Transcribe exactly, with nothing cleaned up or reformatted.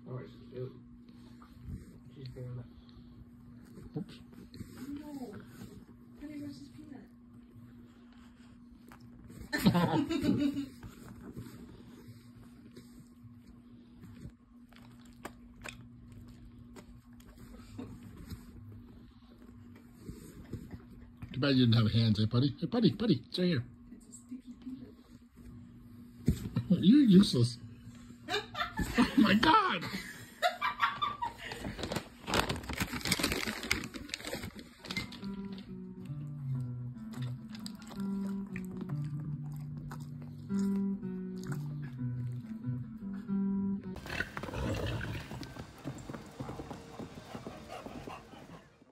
Oh, she's cute. She's doing that. Oops. No. Puddy versus Peanut. Too bad you didn't have hands, eh, Puddy? Hey, Puddy, Puddy, stay here. It's a sticky peanut. You're useless. Oh my God!